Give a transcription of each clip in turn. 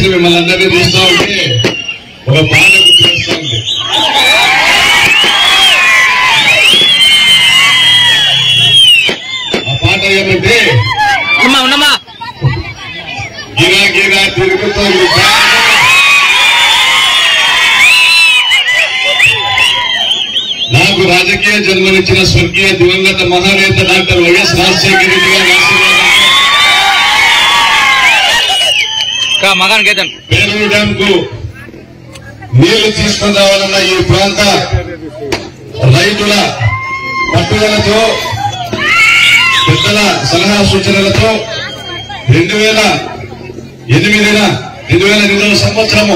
మిమ్మల్ని అందరినీ చూస్తా ఉంటే ఒక పాట గుర్తుకొస్తా ఉంది. ఆ పాట ఏమంటే గిరా గిరా తిరుగుతోంది నాకు రాజకీయ జన్మనిచ్చిన స్వర్గీయ దివంగత మహానేత డాక్టర్ వైఎస్ రాజశేఖర రెడ్డి గారు పేరూరు డ్యామ్ కు నీళ్లు తీసుకుని రావాలన్న ఈ ప్రాంత రైతుల పట్టుదలతో పెద్దల సలహా సూచనలతో 2008 సంవత్సరము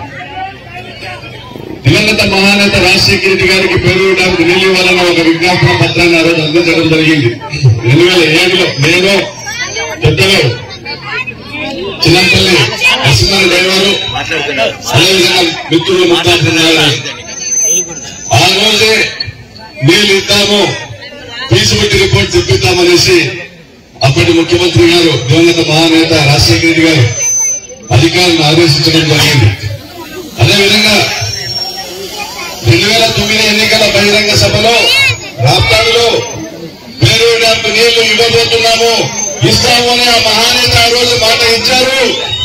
దివంగత మహానేత రాజశేఖర రెడ్డి గారికి పేరూరు డ్యామ్ కు నీళ్లు ఇవ్వాలన్న ఒక విజ్ఞాపన పత్రాన్ని ఆ రోజు అందించడం జరిగింది. 2007లో నేను పెద్దలు చిన్నపల్లి నరసింహన్ డ్రైవరు అదేవిధంగా మిత్రులు ముఖ్యమంత్రి ఆ రోజే నీళ్లు ఇద్దాము పీసుబట్టి రిపోర్ట్ తెప్పిద్దామనేసి అప్పటి ముఖ్యమంత్రి గారు దివంగత మహానేత రాజశేఖర రెడ్డి గారు అధికారులను ఆదేశించడం జరిగింది. అదేవిధంగా 2009 ఎన్నికల బహిరంగ సభలో రాప్తాడులో పేరూరు డ్యామ్ నీళ్లు ఇవ్వబోతున్నాము ఇస్తాము అని ఆ మహానేత ఆ రోజు మాట ఇచ్చారు.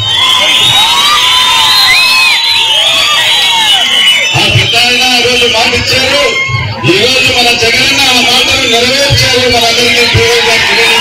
ఆ పెద్ద ఆయన ఆ రోజు మాట ఇచ్చారు. ఈ రోజు మన జగనన్న ఆ మాటను నెరవేర్చారు. మనందరికీ నివేదించారు.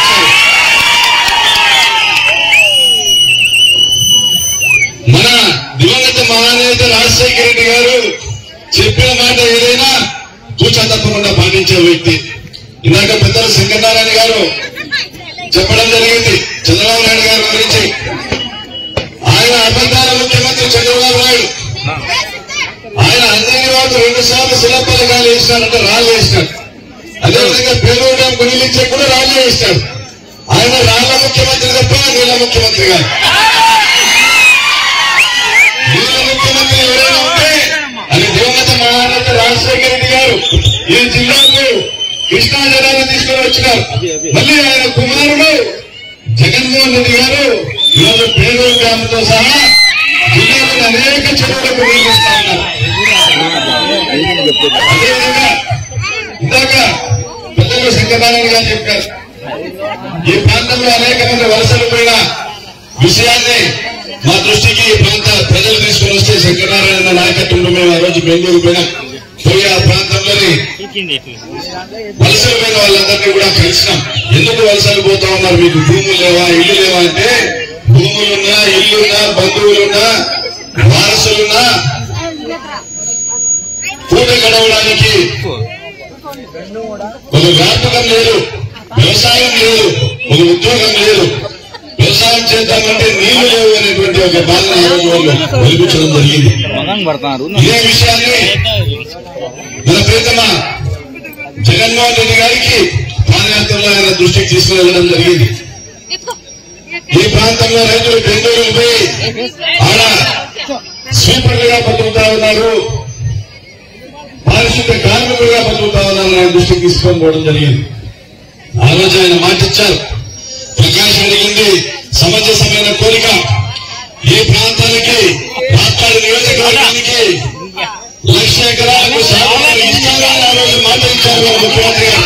మన దివంగత మహానేత రాజశేఖర రెడ్డి గారు చెప్పిన మాట ఏదైనా తూచా తప్పకుండా పాటించే వ్యక్తి. ఇందాక పెద్దల శంకరనారాయణ గారు చెప్పడం జరిగింది చంద్రబాబు నాయుడు గారి గురించి. ఆయన అబద్దాల ముఖ్యమంత్రి చంద్రబాబు నాయుడు. ఆయన అందరినీ వాళ్ళు 2 సార్లు శిలాపలకాలు వేసినారంటే రాళ్ళు వేసినాడు. అదేవిధంగా పేరూరు డ్యామ్ కు నీళ్ళు ఇచ్చే కూడా రాళ్ళు వేసినాడు. ఆయన రాళ్ల ముఖ్యమంత్రి తప్ప నీళ్ల ముఖ్యమంత్రి కాదు. నీళ్ల ముఖ్యమంత్రి ఎవరైనా ఉంటే అది దివంగత మహానేత రాజశేఖర రెడ్డి గారు. ఈ జిల్లాకు కృష్ణా జలాన్ని తీసుకుని వచ్చినారు. మళ్ళీ ఆయన కుమారుడు జగన్మోహన్ రెడ్డి గారు ఈరోజు పేరూరు డ్యామ్ తో సహా జిల్లాలో అనేక చెరువులకు నిర్మిస్తా ఉన్నారు. అదేవిధంగా ఇందాక పెద్దలు శంకరనారాయణ గారు చెప్పారు ఈ ప్రాంతంలో అనేక మంది వలసలు పోయిన విషయాన్ని మా దృష్టికి ఈ ప్రాంత ప్రజలు తీసుకుని వస్తే శంకరనారాయణ నాయకత్వంలో మేము ఆ రోజు బెంగళూరు పోయినాం. పోయి ఆ ప్రాంతంలోని వలసలు పోయిన వాళ్ళందరినీ కూడా కలిసినాం. ఎందుకు వలసలు పోతా ఉన్నారు, మీకు భూములు లేవా ఇల్లు లేవా అంటే భూములున్నా ఇల్లున్నా బంధువులున్నా వారసులున్నా పూట గడవడానికి ఒక వ్యాపకం లేదు, వ్యవసాయం లేదు, ఒక ఉద్యోగం లేదు, వ్యవసాయం చేద్దామంటే నీళ్లు లేవు అనేటువంటి ఒక బాధను ఆ రోజు వాళ్ళు వెలిపించడం జరిగింది. ఇదే విషయాన్ని మన ప్రియతమ జగన్మోహన్ రెడ్డి గారికి పాదయాత్రలో ఆయన దృష్టికి తీసుకుని వెళ్ళడం జరిగింది. ఈ ప్రాంతంలో రైతులు బెంగళూరు పోయి ఆడ స్వీపర్లుగా బతుకుతా ఉన్నారు, పారిశుద్ధ్య కార్మికులుగా బతుకుతా ఉన్నారు. ఆయన దృష్టికి తీసుకొని పోవడం జరిగింది. ఆ రోజు ఆయన మాటిచ్చారు, ప్రకాశం అడిగింది సమంజసమైన కోరిక. ఈ ప్రాంతానికి రాప్తాడు నియోజకవర్గానికి 1,00,000 ఎకరాలకు సాగునీరు ఇస్తారని ఆ రోజు మాట ఇచ్చారు ముఖ్యమంత్రి గారు.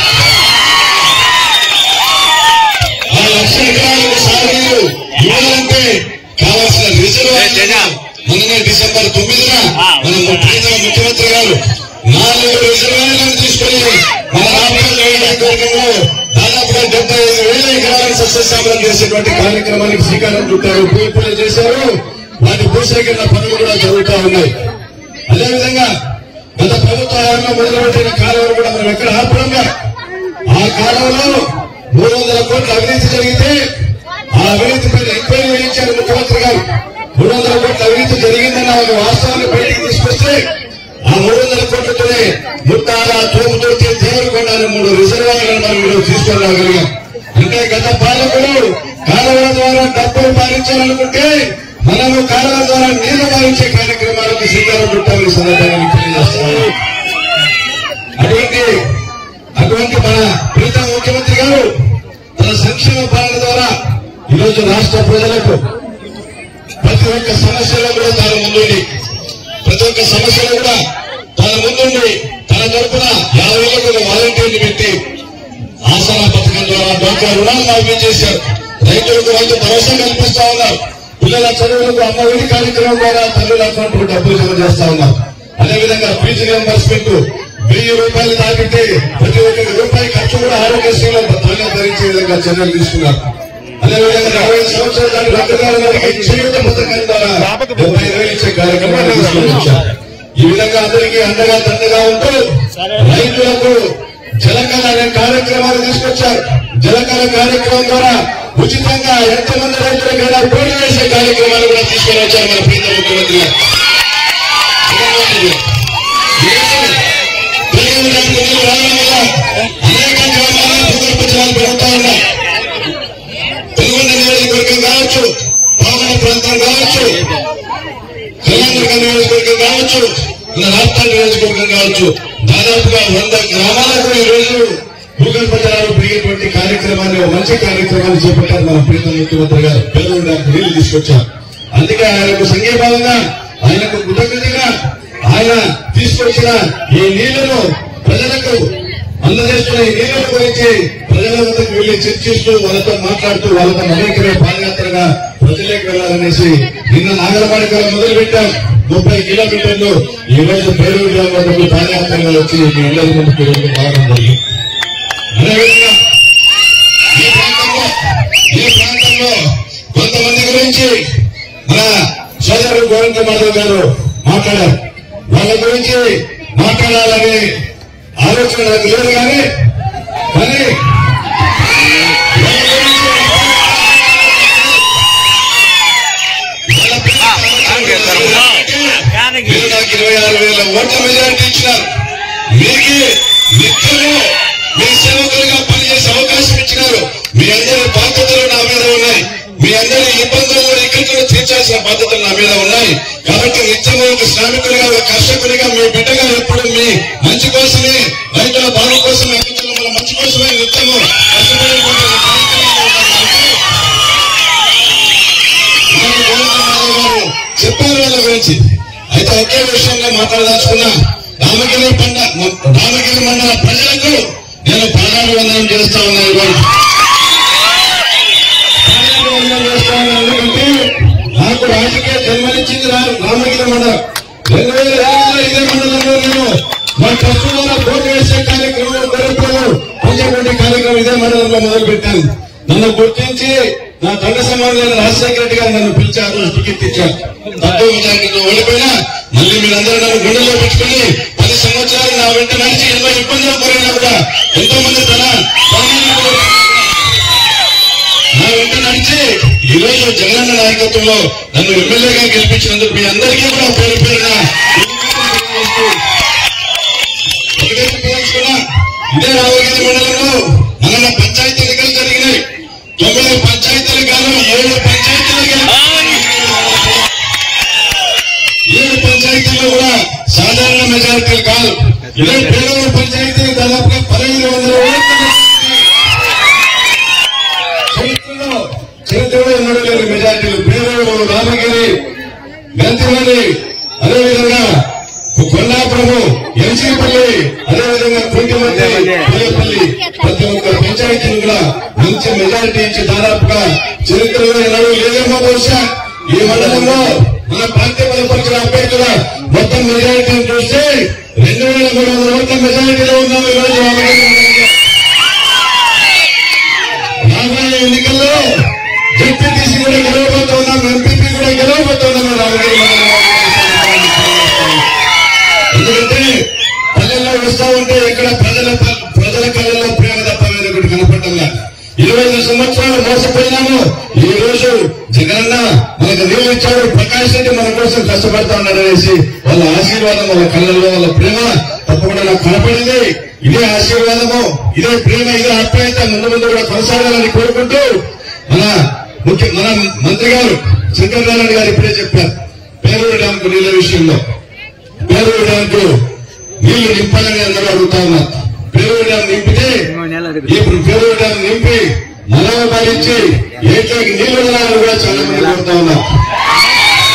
ఆ 1,00,000 ఎకరాలకు సాగునీరు ఇవ్వాలంటే కావాల్సిన రిజర్వాయర్లను మొన్ననే డిసెంబర్ 9న మన ముఖ్యమంత్రి గారు 4 రిజర్వాయర్లను తీసుకుని మన రాప్తాడు నియోజకవర్గంలో దాదాపుగా 75,000 ఎకరాలను సస్యశ్యామలం చేసేటువంటి కార్యక్రమానికి శ్రీకారం చుట్టారు. పూర్తి చేశారు. వాటి భూసేకరణ పనులు కూడా జరుగుతూ ఉన్నాయి. అదేవిధంగా గత ప్రభుత్వ హయాంలో మొదలుపెట్టిన కాలువలు కూడా మనం ఎక్కడ ఆపురంగా ఆ కాలువలో 300 కోట్ల అవినీతి జరిగితే ఆ అవినీతి పైన ఎంక్వైరీ చేయించారు ముఖ్యమంత్రి గారు. 300 కోట్ల అవినీతి జరిగిందన్న ఒక వాస్తవాన్ని బయటికి తీసుకొస్తే ఆ 300 కోట్లతోనే ముట్టాల తోముతోటి దేవరకొండ 3 రిజర్వాయర్లను మనం ఈరోజు తీసుకొని రాగలిగాం. అంటే గత పాలకులు కాలువల ద్వారా డబ్బులు పాలించాలనుకుంటే మనము కాలువల ద్వారా నీళ్లు పాలించే కార్యక్రమాలకు శ్రీకారం చుట్టాలని సందర్భంగా తెలియజేస్తున్నాము. అటువంటి మన ప్రీతం ముఖ్యమంత్రి గారు తన సంక్షేమ పాలన ద్వారా ఈరోజు రాష్ట్ర ప్రజలకు ప్రతి ఒక్క సమస్యలో కూడా తాను ముందుండి ప్రతి ఒక్క సమస్యలో కూడా తాను ముందుండి తన తరఫున 50 ఏళ్లకు వాలంటీర్లు పెట్టి ఆసరా పథకం ద్వారా డ్వాక్రా రుణాలు మాఫీ చేశారు. రైతులకు రైతు భరోసా కల్పిస్తా ఉన్నారు. పిల్లల చదువులకు అమ్మ ఒడి కార్యక్రమం ద్వారా తల్లుల అకౌంట్లకు డబ్బులు జమ చేస్తా ఉన్నారు. అదేవిధంగా ఫీజు రియంబర్స్మెంట్ 1000 రూపాయలు దాటితే ప్రతి ఒక్క రూపాయి ఖర్చు కూడా ఆరోగ్యశ్రీలో తానే భరించే విధంగా చర్యలు తీసుకున్నారు. అదేవిధంగా 45 సంవత్సరాల దాటి రక్తదానానికి చేయూత పథకం ద్వారా 70,000 ఇచ్చే కార్యక్రమాన్ని తీసుకొచ్చారు. ఈ విధంగా అందరికీ అండగా దండగా ఉంటూ రైతులకు జలకళ అనే కార్యక్రమాలు తీసుకొచ్చారు. జలకళ కార్యక్రమం ద్వారా ఉచితంగా ఎంతమంది రైతులకైనా పోటీ చేసే కార్యక్రమాలు కూడా తీసుకొని వచ్చారు మన ప్రీత ముఖ్యమంత్రి గారు. అనేక గ్రామాల్లో భూగర్భ జలాలు పెరుగుతా ఉన్నాయి. పెనుగొండ నియోజకవర్గం కావచ్చు, పావన ప్రాంతం కావచ్చు, కళ్యాణదుర్గ నియోజకవర్గం కావచ్చు, మన రాష్ట్ర నియోజకవర్గం కావచ్చు, దాదాపుగా 100 గ్రామాలకు ఈ రోజు భూగర్భ జలాలు పెరిగేటువంటి కార్యక్రమాన్ని మంచి కార్యక్రమాన్ని చేపట్టారు మన ప్రీత ముఖ్యమంత్రి గారు. పేదలకు నీళ్లు తీసుకొచ్చారు. అందుకే ఆయనకు సంఘీభావంగా ఆయనకు కృతజ్ఞతగా ఆయన తీసుకొచ్చిన ఈ నీళ్లను ప్రజలకు అందజేస్తున్న ఈ నీళ్ల గురించి ప్రజల వద్దకు వెళ్లి చర్చిస్తూ వాళ్ళతో మాట్లాడుతూ వాళ్ళతో మమేకమే పాదయాత్రగా ప్రజలకు వెళ్లాలనేసి నిన్న నాగరపాడికలు మొదలు పెట్టాం. 30 కిలోమీటర్లు ఈ రోజు పేరూరు గ్రామం వద్దకు పాదయాత్రగా వచ్చి మీ ఇళ్ల ముందుకు రావడం జరిగింది. అదేవిధంగా ఈ ప్రాంతంలో కొంతమంది గురించి మన సోదరుడు గోవింద మాధవ్ గారు మాట్లాడారు. వాళ్ళ గురించి మాట్లాడాలని ఆలోచన నాకు లేదు కానీ మీరు నాకు 26,000 ఓట్ల మెజారిటీ ఇచ్చినారు. మీకు నిత్యము మీ సేవకులుగా పనిచేసే అవకాశం ఇచ్చినారు. మీ అందరి బాధ్యతలు నా మీద ఉన్నాయి. మీ అందరి ఇబ్బందులను ఇక్కడ తీర్చాల్సిన బాధ్యతలు నా మీద ఉన్నాయి. కాబట్టి నిత్యము ఒక శ్రామికుడిగా ఒక కర్షకుడిగా మీ బిడ్డగా ఎప్పుడు మీ మంచి కోసమే రైతుల బాగు కోసమే మన మంచి కోసమే నిత్యము చెప్పారు వాళ్ళ గురించి. అయితే ఒకే విషయంలో మాట్లాడదలుచుకున్నా, రామగిరి మండల ప్రజలకు నేను పాదాభివందనం చేస్తా ఉన్నాను. ఎందుకంటే నాకు రాజకీయ జన్మనిచ్చింది రామగిరి మండలం. 2005లో ఇదే మండలంలో నేను మా ట్రస్ట్ ద్వారా పోటీ వేసే కార్యక్రమం పంచేటువంటి కార్యక్రమం ఇదే మండలంలో మొదలు పెట్టాను. నన్ను గుర్తించి నా తండ్రి సమానులైన రాజశేఖర రెడ్డి గారు నన్ను పిలిచారు, టికెట్ ఇచ్చారు. తక్కువ మెజారిటీతో ఓడిపోయినా మళ్ళీ మీరందరూ నన్ను గుండెల్లో పెట్టుకుని 10 సంవత్సరాలు నా వెంట నడిచి ఎన్నో ఇబ్బందులు పోయినా కూడా ఎంతో మంది నా వెంట నడిచి ఈ రోజు జగనన్న నాయకత్వంలో నన్ను ఎమ్మెల్యేగా గెలిపించినందుకు మీ అందరికీ కూడా పేరు పేరున ఇదే రామగిరి మండలంలో మన పంచాయతీ ఎన్నికలు జరిగినాయి. 9 పంచాయతీలు కాదు 7 పంచాయతీల్లో కూడా సాధారణ మెజారిటీలు కాదు. ఇదే పేరూరు పంచాయతీ దాదాపుగా 1,500 చరిత్రలో ఎన్నడూ లేని మెజారిటీలు. పేరూరు, రామగిరి, గంతివల్లి, అదేవిధంగా కొండాపురము, ఎంసీపల్లి, అదేవిధంగా కుంటిమల్లి, పుల్లపల్లి ప్రతి ఒక్క పంచాయతీలు కూడా మంచి మెజారిటీ ఇచ్చి దాదాపుగా చరిత్రలో ఎన్నడూ లేదేమో బహుశా ఈ మండలంలో మన పార్టీ బలపరిచిన అభ్యర్థుల మొత్తం మెజారిటీని చూస్తే 2,300 ఓట్ల మెజారిటీలో ఉన్నాం ఈ రోజు. రాబోయే ఎన్నికల్లో జెడ్పీటీసీ కూడా గెలవబోతూ ఉన్నాం, ఎంపీపీ కూడా గెలవబోతూ ఉన్నాం రామగిరి మండలంలో. ఎందుకంటే పల్లెల్లో వస్తా ఉంటే ఇక్కడ ప్రజల కళ్ళలో ప్రేమ తప్ప వేరొకటి కనపడల్లా. 25 సంవత్సరాలు మోసపోయినాము. ఈ రోజు జగనన్న మనకు నీళ్లు ఇచ్చాడు, ప్రకాష్ రెడ్డి మన కోసం కష్టపడతా ఉన్నారనేసి వాళ్ళ ఆశీర్వాదం, వాళ్ళ కళ్ళల్లో వాళ్ళ ప్రేమ తప్పకుండా నాకు కనపడింది. ఇదే ఆశీర్వాదము, ఇదే ప్రేమ, ఇదే ఆప్యాయత ముందు ముందు కూడా కొనసాగాలని కోరుకుంటూ మన మంత్రి గారు శంకరనారాయణ గారు ఇప్పుడే చెప్పారు పేరూరు డ్యాంకు నీళ్ల విషయంలో. పేరూరు డ్యాంకు నీళ్లు నింపాలని అందరూ అడుగుతా ఉన్నారు. పేరూరు డ్యాం నింపితే ఇప్పుడు పేరూరు డ్యాం నింపి మనవ భరించి ఏట్లోకి నీళ్లు వదలాలని కూడా చాలా మంది కోరుతా ఉన్నారు.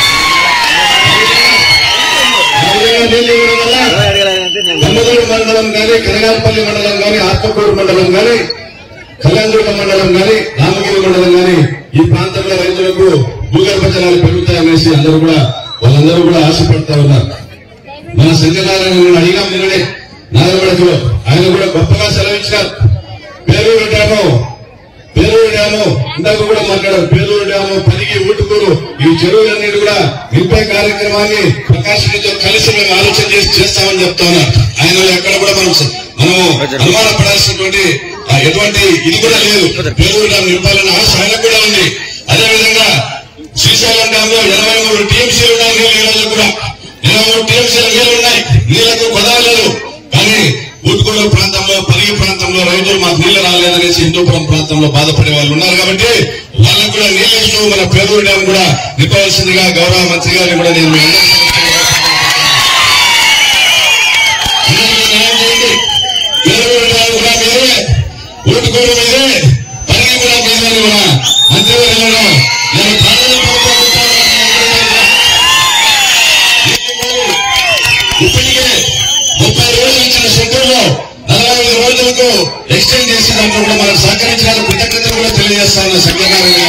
మండలం కానీ, కనగానపల్లి మండలం కానీ, ఆత్మకూరు మండలం కానీ, కళ్యాణదుర్గం మండలం కానీ, రామగిరి మండలం కానీ ఈ ప్రాంతంలో రైతులకు భూగర్భ జలాలు పెరుగుతాయనేసి వాళ్ళందరూ కూడా ఆశపడతా ఉన్నారు. మన సంజయనారాయణ అడిగాం నిన్ననే నాగరమడకలో, ఆయన కూడా గొప్పగా సెలవించారు. పేరూరు డ్యాము ఇందాక కూడా మాట్లాడారు. పేరూరు డ్యాము, పరిగి, ఊటుకూరు ఈ చెరువులన్నీ కూడా నింపే కార్యక్రమాన్ని ప్రకాశంతో కలిసి మేము ఆలోచన చేస్తామని చెప్తా ఉన్నారు. ఆయన ఎక్కడ కూడా మనము అనుమానపడాల్సినటువంటి ఎటువంటి ఇది కూడా లేదు. పేరూరు డ్యాం నింపాలన్న ఆశ ఆయనకు కూడా ఉంది. అదేవిధంగా శ్రీశైలం డ్యామ్ లో 23 టీఎంసీలు ఉన్నాయి. నీళ్ళు కూడా 23 టీఎంసీల నీళ్లు ఉన్నాయి. నీళ్లకు కొదవలేదు. కానీ ఊటుకూరు ప్రాంతంలో, పరిగి ప్రాంతంలో రైతులు మాకు నీళ్లు రాలేదనేసి హిందూపురం ప్రాంతంలో బాధపడే వాళ్ళు ఉన్నారు. కాబట్టి వాళ్ళకు కూడా నీళ్లు ఇస్తూ మన పేరూరు డ్యాం కూడా నింపవలసిందిగా గౌరవ మంత్రి గారిని కూడా నేను పేరూరు డ్యాం కూడా మీదే, ఊటుకూరు మీదే, పరిగి కూడా మీదే కూడా మంత్రివర్గంలో నేను ఇప్పటికే 30 రోజులు ఇచ్చిన షెడ్యూల్లో 45 రోజులకు ఎక్స్టెండ్ చేసి దాంట్లో కూడా మనకు సహకరించాలని కృతజ్ఞతలు కూడా తెలియజేస్తా ఉన్న సంఘటన.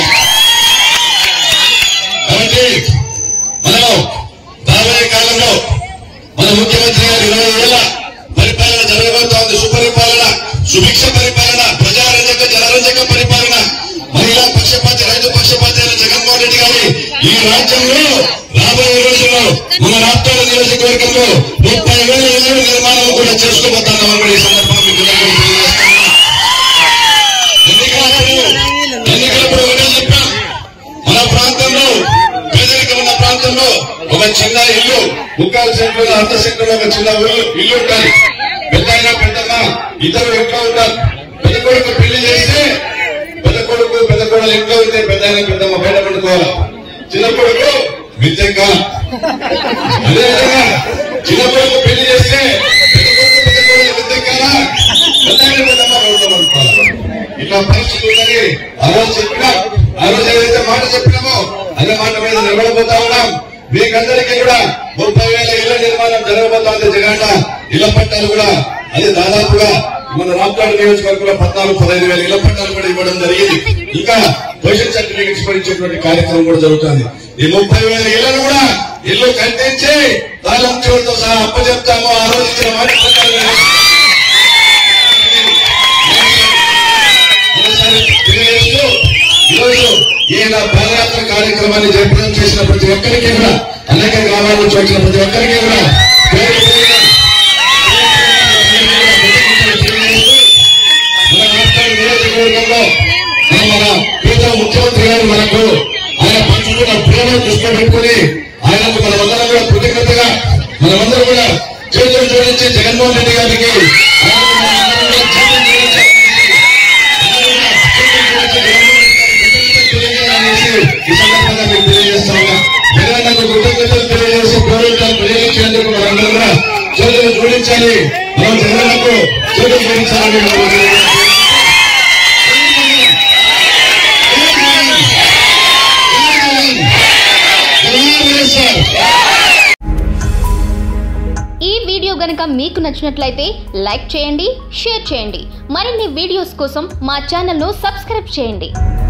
కాబట్టి మనం రాబోయే కాలంలో మన ముఖ్యమంత్రి గారు 20 ఏళ్ల పరిపాలన జరగబోతోంది. సుపరిపాలన, సుభిక్ష పరిపాలన, ప్రజారంజక, జనరంజక పరిపాలన, మహిళా పక్షపాతి, రైతు పక్షపాతి అయిన జగన్మోహన్ రెడ్డి గారి ఈ రాజ్యంలో రాబోయే రోజుల్లో మన రాష్ట్రాల నియోజకవర్గంలో 30,000 ఇళ్ల నిర్మాణం కూడా చేసుకోబోతున్నామని ఈ సందర్భంగా మీకు ఎన్నికలప్పుడు ఒకటే చెప్పాం. మన ప్రాంతంలో, పేదరికం ఉన్న ప్రాంతంలో ఒక చిన్న ఇల్లు 3/4 సెంట్లో, అర్ధ సెంట్లో ఒక చిన్న ఇల్లు ఉంటుంది. పెద్దయినా పెద్దమ్మ ఇద్దరు ఇంట్లో ఉంటారు. పెద్ద కొడుకు పెళ్లి చేస్తే పెద్ద కొడుకు పెద్ద కోడలు ఇంట్లో ఉంటే పెద్దయినా పెద్దమ్మ బయట పడుకోవాలి. చిన్న కొడుకు విద్యంగా, అదేవిధంగా చిన్న కొడుకు పెళ్లి చేస్తే పెద్ద కొడుకు పెద్ద కోడలు విద్యంగా, పెద్దయినా పెద్దమ్మ బయట పడుకోవాలి. ఇట్లా పరిస్థితి ఉందని ఆ రోజు ఏదైతే మాట చెప్పినామో అదే మాట మీద నిలబడబోతా ఉన్నాం. మీకందరికీ కూడా 30,000 ఇళ్ల నిర్మాణం జరగబోతోంది. జగన్ ఇళ్ల పట్టాలు కూడా అది దాదాపుగా మన రామకాడు నియోజకవర్గంలో 14-15,000 ఇళ్ల పట్టాలు కూడా ఇవ్వడం జరిగింది. ఇంకా పొజిషన్ సర్టిఫికెట్స్ ఇచ్చేటువంటి కార్యక్రమం కూడా జరుగుతుంది. ఈ 30,000 ఇళ్లను కూడా ఇల్లు కట్టించి తాళం చెవులతో సహా అప్పచెప్తాము. ఆ రోజు ఇచ్చిన మాట తెలియజేస్తూ ఈరోజు ఈయన పాదయాత్ర కార్యక్రమాన్ని జయప్రదం చేసిన ప్రతి ఒక్కరికి కూడా, అనేక గ్రామాల నుంచి వచ్చిన ప్రతి ఒక్కరికి కూడా మన రాష్ట్ర నియోజకవర్గంలో మన ప్రీతం ముఖ్యమంత్రి గారు మనకు ఆయన పంచుకున్న ప్రేమను దృష్టిలో పెట్టుకుని ఆయనకు మనమందరం కూడా కృతజ్ఞతగా మనమందరం కూడా చేతులు జోడించి జగన్మోహన్ రెడ్డి గారికి ఈ సందర్భంగా మీకు తెలియజేస్తా ఉన్నా. జగనన్నకు కృతజ్ఞతలు తెలియజేసి గౌరవించాలి, ప్రేమించేందుకు మనందరం కూడా చేతులు జోడించాలి. మనం జగనన్నకు చేతులు జోడించాలని ఈ వీడియో గనుక మీకు నచ్చినట్లయితే లైక్ చేయండి, షేర్ చేయండి. మరిన్ని వీడియోస్ కోసం మా ఛానల్ను సబ్స్క్రైబ్ చేయండి.